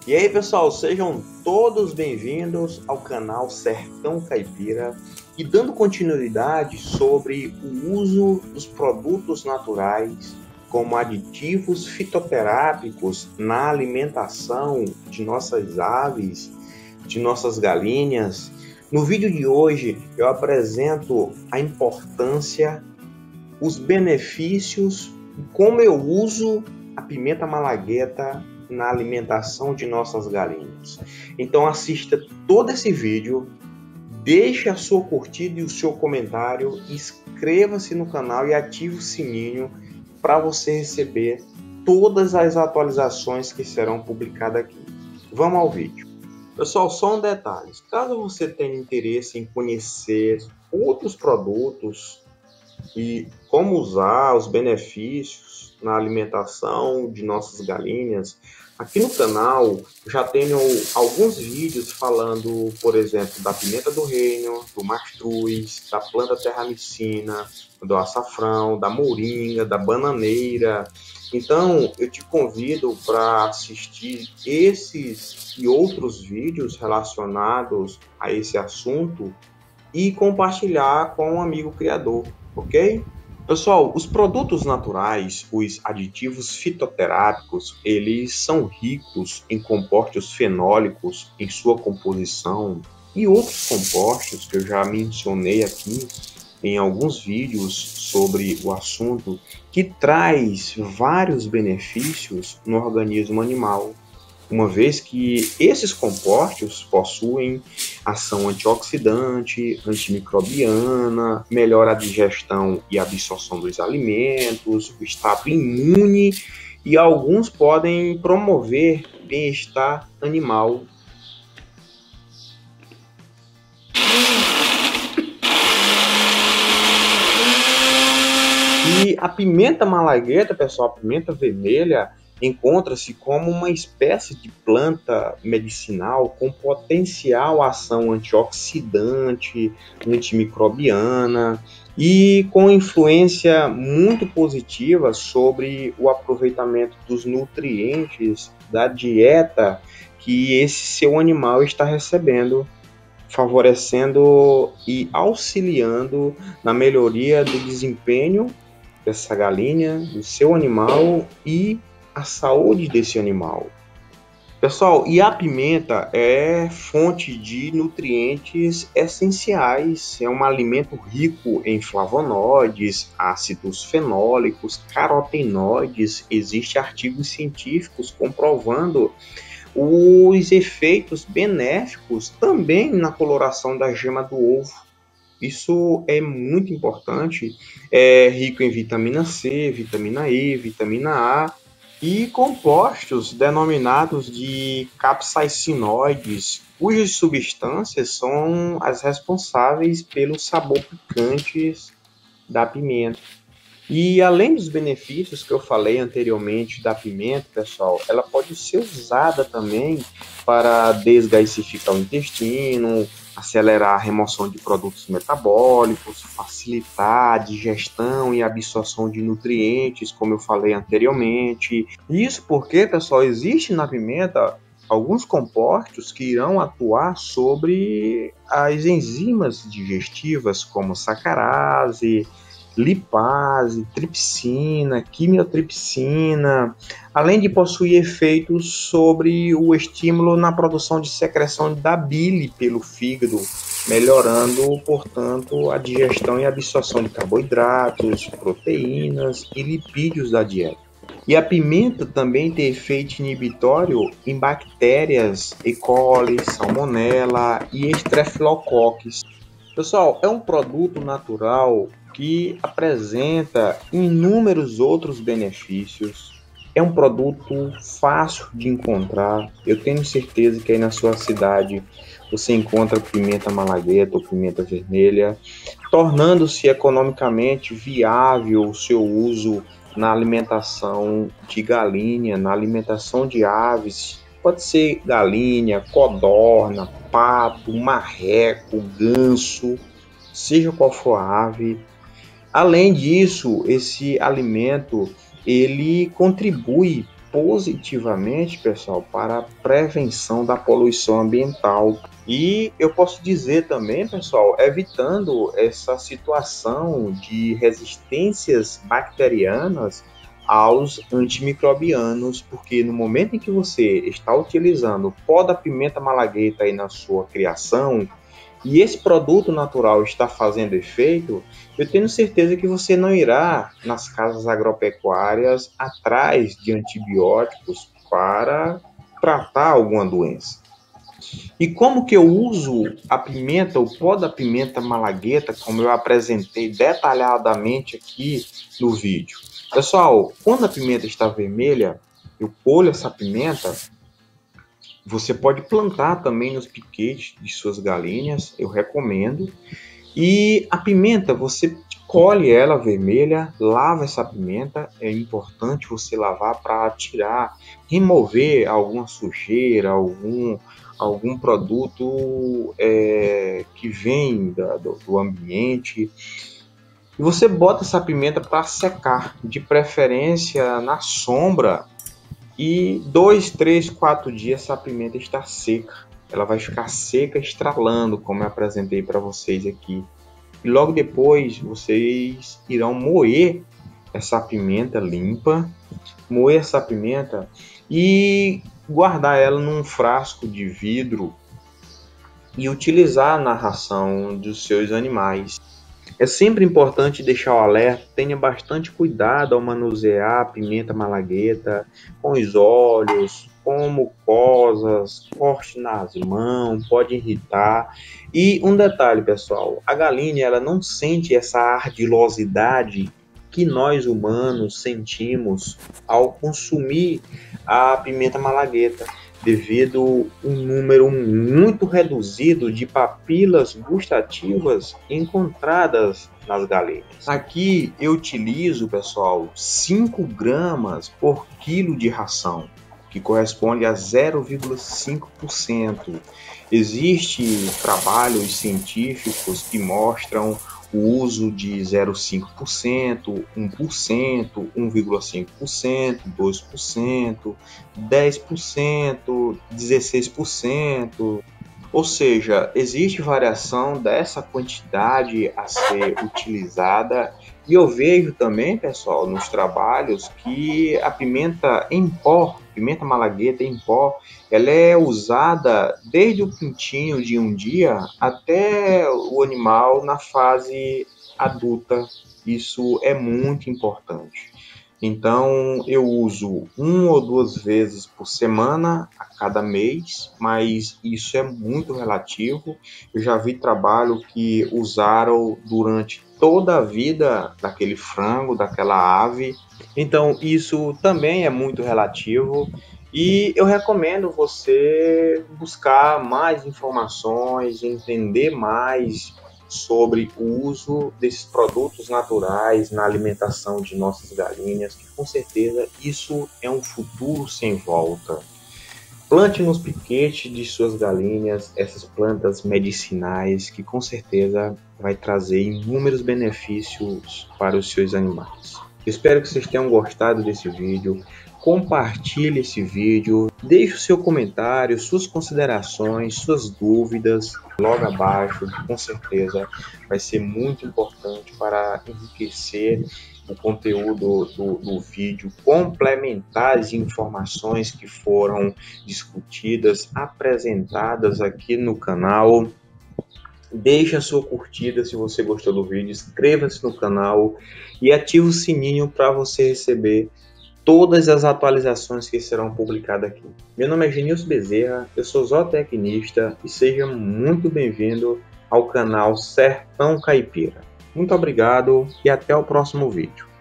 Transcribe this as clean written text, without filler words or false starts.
E aí, pessoal, sejam todos bem-vindos ao canal Sertão Caipira e dando continuidade sobre o uso dos produtos naturais como aditivos fitoterápicos na alimentação de nossas aves, de nossas galinhas. No vídeo de hoje eu apresento a importância, os benefícios e como eu uso a pimenta malagueta na alimentação de nossas galinhas. Então assista todo esse vídeo, deixe a sua curtida e o seu comentário, inscreva-se no canal e ative o sininho para você receber todas as atualizações que serão publicadas aqui. Vamos ao vídeo. Pessoal, só um detalhe, caso você tenha interesse em conhecer outros produtos e como usar os benefícios na alimentação de nossas galinhas, aqui no canal já tenho alguns vídeos falando, por exemplo, da pimenta do reino, do mastruz, da planta terramicina, do açafrão, da moringa, da bananeira. Então eu te convido para assistir esses e outros vídeos relacionados a esse assunto e compartilhar com um amigo criador, ok? Pessoal, os produtos naturais, os aditivos fitoterápicos, eles são ricos em compostos fenólicos em sua composição e outros compostos que eu já mencionei aqui em alguns vídeos sobre o assunto, que traz vários benefícios no organismo animal, uma vez que esses compostos possuem ação antioxidante, antimicrobiana, melhora a digestão e absorção dos alimentos, o estado imune e alguns podem promover bem-estar animal. E a pimenta malagueta, pessoal, a pimenta vermelha, encontra-se como uma espécie de planta medicinal com potencial ação antioxidante, antimicrobiana e com influência muito positiva sobre o aproveitamento dos nutrientes da dieta que esse seu animal está recebendo, favorecendo e auxiliando na melhoria do desempenho dessa galinha, do seu animal e a saúde desse animal. Pessoal, e a pimenta é fonte de nutrientes essenciais, é um alimento rico em flavonoides, ácidos fenólicos, carotenoides. Existem artigos científicos comprovando os efeitos benéficos também na coloração da gema do ovo. Isso é muito importante, é rico em vitamina C, vitamina E, vitamina A, e compostos denominados de capsaicinoides, cujas substâncias são as responsáveis pelo sabor picante da pimenta. E além dos benefícios que eu falei anteriormente da pimenta, pessoal, ela pode ser usada também para desgasificar o intestino, acelerar a remoção de produtos metabólicos, facilitar a digestão e absorção de nutrientes, como eu falei anteriormente. Isso porque, pessoal, existe na pimenta alguns compostos que irão atuar sobre as enzimas digestivas, como sacarase, lipase, tripsina, quimiotripsina, além de possuir efeitos sobre o estímulo na produção de secreção da bile pelo fígado, melhorando, portanto, a digestão e absorção de carboidratos, proteínas e lipídios da dieta. E a pimenta também tem efeito inibitório em bactérias E. coli, salmonella e Staphylococcus. Pessoal, é um produto natural que apresenta inúmeros outros benefícios. É um produto fácil de encontrar. Eu tenho certeza que aí na sua cidade você encontra pimenta malagueta ou pimenta vermelha, tornando-se economicamente viável o seu uso na alimentação de galinha, na alimentação de aves. Pode ser galinha, codorna, pato, marreco, ganso, seja qual for a ave. Além disso, esse alimento ele contribui positivamente, pessoal, para a prevenção da poluição ambiental. E eu posso dizer também, pessoal, evitando essa situação de resistências bacterianas aos antimicrobianos, porque no momento em que você está utilizando pó da pimenta malagueta aí na sua criação, e esse produto natural está fazendo efeito, eu tenho certeza que você não irá nas casas agropecuárias atrás de antibióticos para tratar alguma doença. E como que eu uso a pimenta, o pó da pimenta malagueta, como eu apresentei detalhadamente aqui no vídeo? Pessoal, quando a pimenta está vermelha, eu colho essa pimenta. Você pode plantar também nos piquetes de suas galinhas, eu recomendo. E a pimenta, você colhe ela vermelha, lava essa pimenta. É importante você lavar para tirar, remover alguma sujeira, algum produto que vem do ambiente. E você bota essa pimenta para secar, de preferência na sombra. E 2, 3, 4 dias essa pimenta está seca. Ela vai ficar seca, estralando, como eu apresentei para vocês aqui. E logo depois vocês irão moer essa pimenta limpa, moer essa pimenta e guardar ela num frasco de vidro e utilizar na ração dos seus animais. É sempre importante deixar o alerta, tenha bastante cuidado ao manusear a pimenta malagueta com os olhos, com mucosas, corte nas mãos, pode irritar. E um detalhe, pessoal, a galinha ela não sente essa ardilosidade que nós humanos sentimos ao consumir a pimenta malagueta, devido a um número muito reduzido de papilas gustativas encontradas nas galinhas. Aqui eu utilizo, pessoal, 5 gramas por quilo de ração, que corresponde a 0,5%. Existem trabalhos científicos que mostram o uso de 0,5%, 1%, 1,5%, 2%, 10%, 16%. Ou seja, existe variação dessa quantidade a ser utilizada. E eu vejo também, pessoal, nos trabalhos que a pimenta em pó, pimenta malagueta em pó, ela é usada desde o pintinho de um dia até o animal na fase adulta. Isso é muito importante. Então, eu uso 1 ou 2 vezes por semana, a cada mês, mas isso é muito relativo. Eu já vi trabalho que usaram durante toda a vida daquele frango, daquela ave. Então, isso também é muito relativo. E eu recomendo você buscar mais informações, entender mais sobre o uso desses produtos naturais na alimentação de nossas galinhas, que com certeza isso é um futuro sem volta. Plante nos piquetes de suas galinhas essas plantas medicinais que com certeza vai trazer inúmeros benefícios para os seus animais. Eu espero que vocês tenham gostado desse vídeo. Compartilhe esse vídeo, deixe o seu comentário, suas considerações, suas dúvidas logo abaixo, que com certeza vai ser muito importante para enriquecer o conteúdo do vídeo, complementar as informações que foram discutidas, apresentadas aqui no canal. Deixe a sua curtida se você gostou do vídeo, inscreva-se no canal e ative o sininho para você receber todas as atualizações que serão publicadas aqui. Meu nome é Genilson Bezerra, eu sou zootecnista e seja muito bem-vindo ao canal Sertão Caipira. Muito obrigado e até o próximo vídeo.